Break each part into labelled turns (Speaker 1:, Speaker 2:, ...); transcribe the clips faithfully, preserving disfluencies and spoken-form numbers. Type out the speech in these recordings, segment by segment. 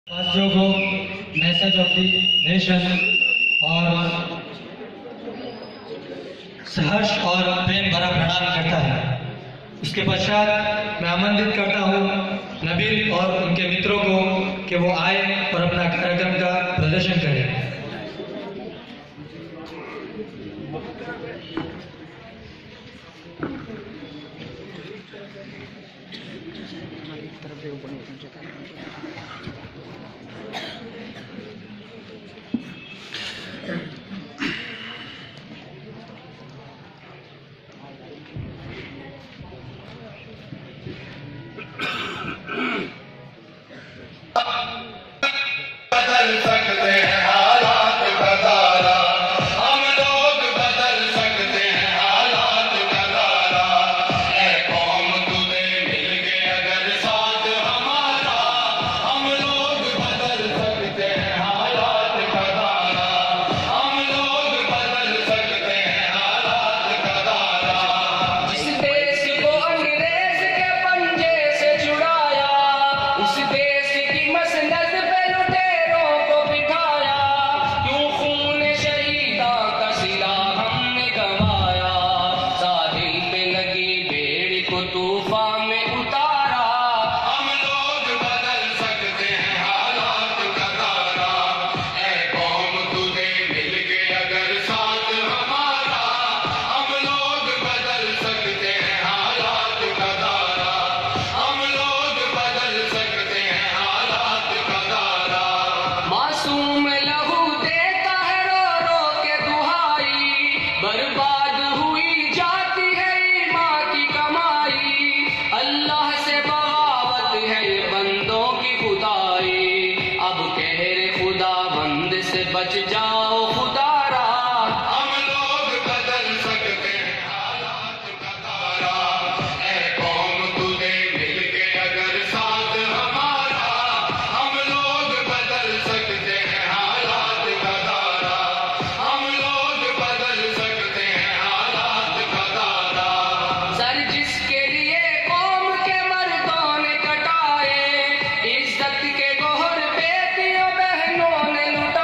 Speaker 1: वासियों को message of the nation और सहर्ष और प्रेम भरा प्रणाम करता है। इसके पश्चात मैं आमंत्रित करता हूँ नबील और उनके मित्रों को कि वो आए और अपना कार्यक्रम का प्रदर्शन करें।
Speaker 2: बच जाओ खुदारा, हम लोग बदल सकते हैं हालात का तारा। ऐ कौम तुझे मिलके अगर साथ हमारा, हम लोग बदल सकते हैं हालात का तारा। हम लोग बदल सकते हैं हालात का तारा। सर जिसके लिए कौम के मर्दों ने कटाए, इज्जत के गोहर बेटियों बहनों ने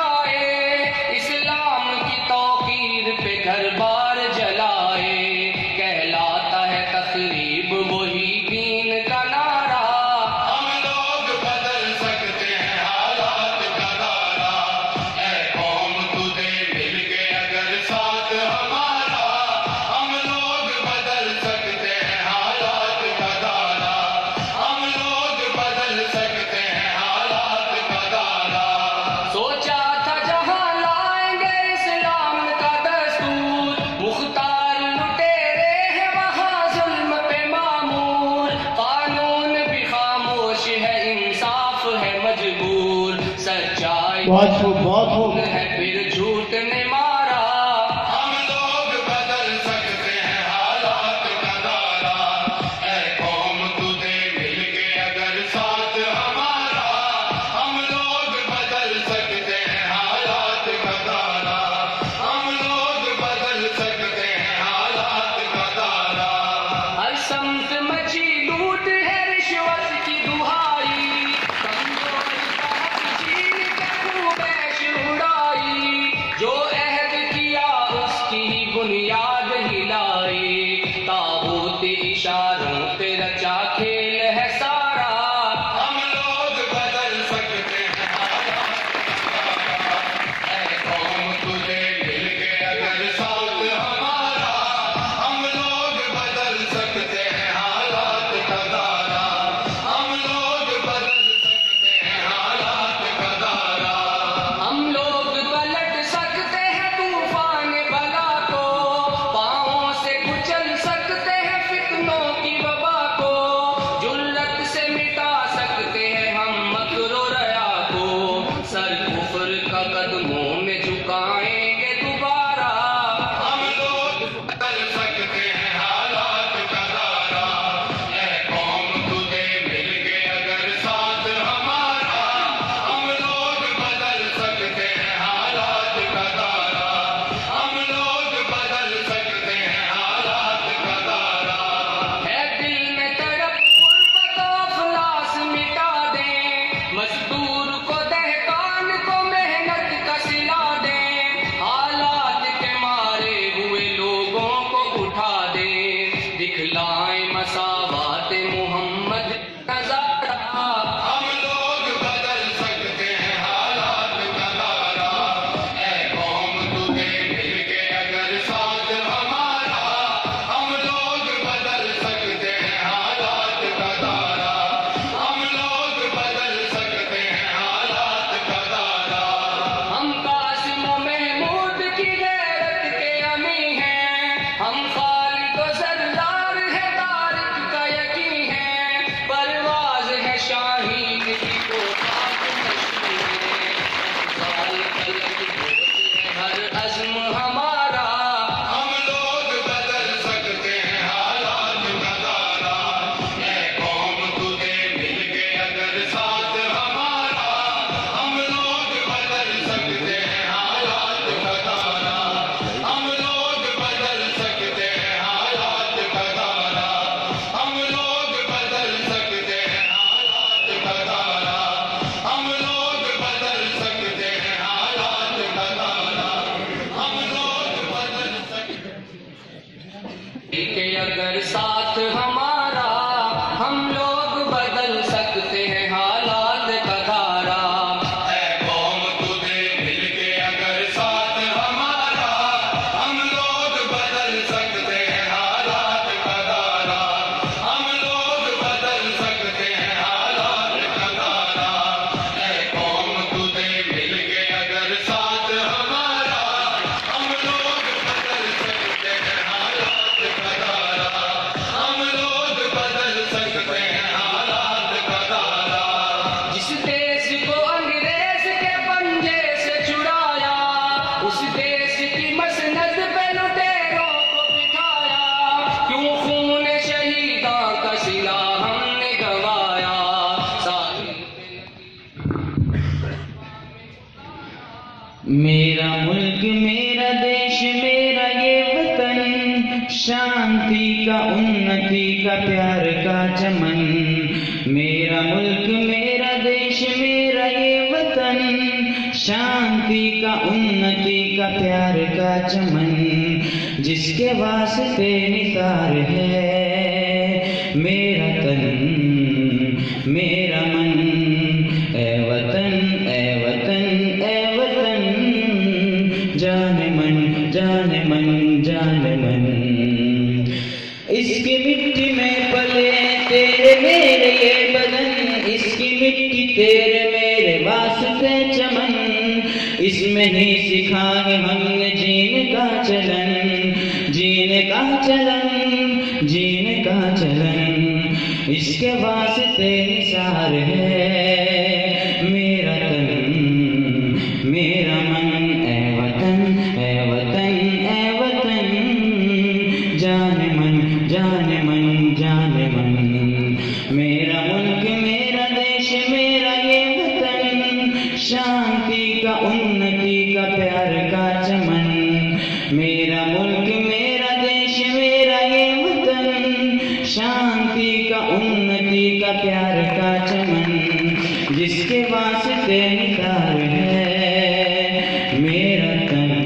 Speaker 2: घर बार जलाए, कहलाता है तकरीब वही दीन का नारा। हम लोग बदल सकते हैं हालात का तारा। ऐ कौम तुझे मिलके अगर साथ हमारा, हम लोग बदल सकते हैं हालात का तारा। हम लोग बदल सकते हैं हालात का तारा। सोचा था जहां लाएंगे इस्लाम का मुख्तार लुटेरे हैं वहाँ जुल्म पे मामूर। कानून भी खामोश है, इंसाफ है मजबूर। सच्चाई है फिर झूठ ने मारा। हम लोग बदल सकते हैं हालात का तारा। ऐ कौम तुझे मिलके अगर साथ हमारा, हम लोग बदल सकते हैं हालात का तारा। हम लोग बदल सकते हैं हालात का तारा। हर समत मची लूट है रिश्वत की दुहाई, कमजोर का हक छीन के खूब ऐश उड़ाई। जो
Speaker 3: मेरा मुल्क मेरा देश मेरा ये वतन, शांति का उन्नति का प्यार का चमन। मेरा मुल्क मेरा देश मेरा ये वतन, शांति का उन्नति का प्यार का चमन। जिसके वास्ते निसार है मेरा तन मेरा मन। ए वतन ए वतन ए वतन, जाने मन जाने मन जाने मन। इसकी मिट्टी में पले तेरे मेरे ये बदन, इसकी मिट्टी तेरे मेरे वास्ते चमन। इसमें ही सिखाए हमने जीने का चलन, जीने का चलन जीने का चलन। इसके वास्ते निसार है मेरा तन मेरा मन। ए वतन ए वतन ए वतन, जाने मन जाने मन जाने मन। मेरा मुल्क मेरा देश मेरा ये वतन, शांति का उन्नति का प्यार का चमन। मेरा मुल्क मेरा देश मेरा ये वतन, शांति का उन्नति का प्यार का चमन। जिसके वास्ते निसार है मेरा तन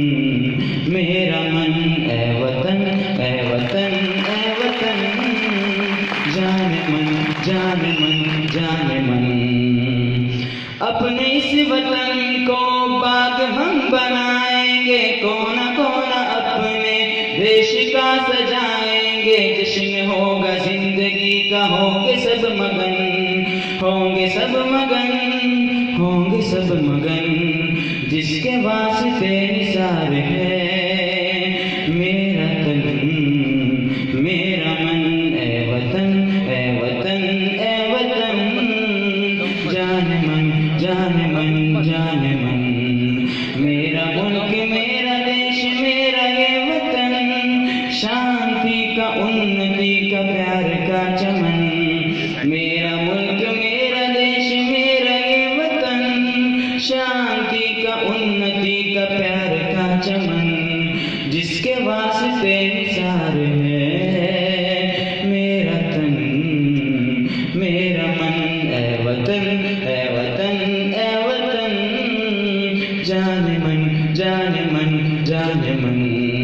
Speaker 3: मेरा मन। ए वतन ए वतन ए वतन, जाने मन जाने मन जाने मन। अपने इस वतन को बाग हम बनाएंगे, कोना कोना अपने देश का सजाएंगे। जश्न होगा जिंदगी का, होंगे सब मगन होंगे सब मगन होंगे सब मगन। जिसके वास्ते निसार है मेरा तन मेरा मन। ए वतन ए वतन ए वतन, जाने मन जाने मन जाने मन। मेरा मुल्क मेरा देश मेरा ये वतन, शांति का उन्नति का प्यार का चमन। मेरा मुल्क मेरा देश मेरा ये वतन, शांति का उन्नति का प्यार का चमन। जिसके वास्ते निसार है मेरा तन मेरा मन। ए वतन ए वतन ए वतन, जाने मन जाने मन जाने मन।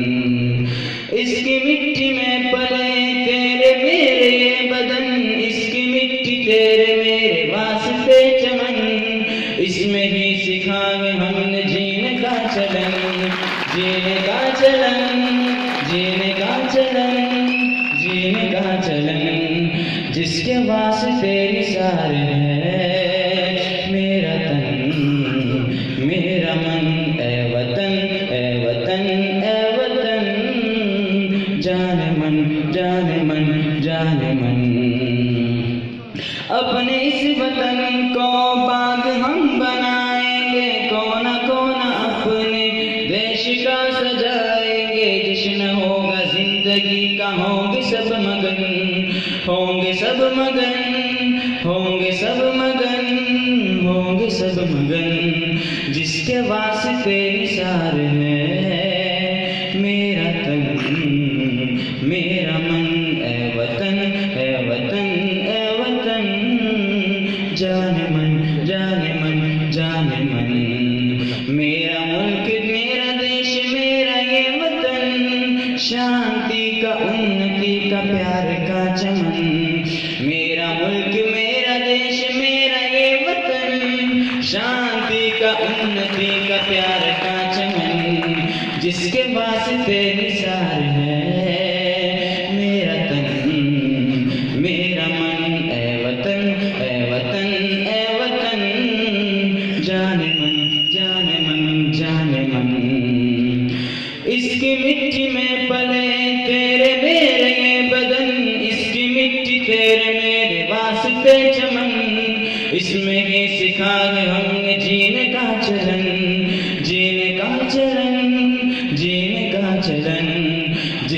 Speaker 3: इसकी मिट्टी में पले तेरे मेरे ये बदन, इसकी मिट्टी तेरे मेरे वास्ते चमन। इसमें ही सिखाए हमने जीने का चलन, जीने का चलन जीने का चलन जीने का चलन। जिसके वास्ते निसार है मेरा तन मेरा मन। ए वतन ए वतन ए वतन, जाने मन जाने मन जाने मन। अपने इस वतन को बाग हम बनाएंगे, कोना कोना अपने देश का सजाएंगे। जश्न होगा जिंदगी का, होंगे सब मगन होंगे सब मगन होंगे सब मगन होंगे सब मगन। जिसके वास्ते निसार है मेरा तन मेरा मन। ए वतन ए वतन ए वतन, जाने मन जाने मन जाने मन। मेरा मुल्क मेरा देश मेरा ये वतन, शांति का उन्नति का प्यार का चमन। मेरा मुल्क मेरा देश मेरा ये वतन, शांति का उन्नति का प्यार का चमन। जिसके वास्ते निसार है मेरा तन मेरा मन। ए वतन ए वतन ए वतन, जाने मन जाने मन जाने मन। इसकी मिट्टी में पले तेरे मेरे ये बदन, इसकी मिट्टी तेरे मेरे वास्ते चमन। इसमें ही सिखाए हमने जीने का चलन, जीने का चलन जीने का चलन।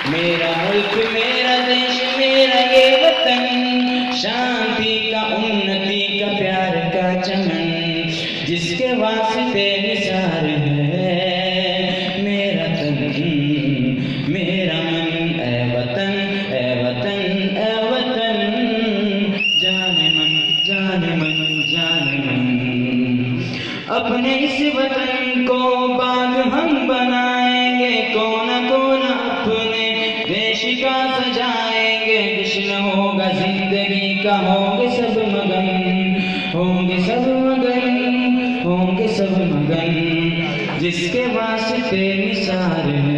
Speaker 3: मेरा मुल्क मेरा देश मेरा ये वतन, शांति का उन्नति का प्यार का चमन, जिसके वास्ते निसार है मेरा तन मेरा मन। ए वतन ए वतन ए वतन, जाने मन जाने मन जाने मन। अपने इस वतन को बाग हम बनाएंगे, कोना कोना अपने देश का सजाएंगे। जश्न होगा जिंदगी का, होंगे सब मगन, होंगे सब मगन, होंगे सब मगन, जिसके वास्ते निसार है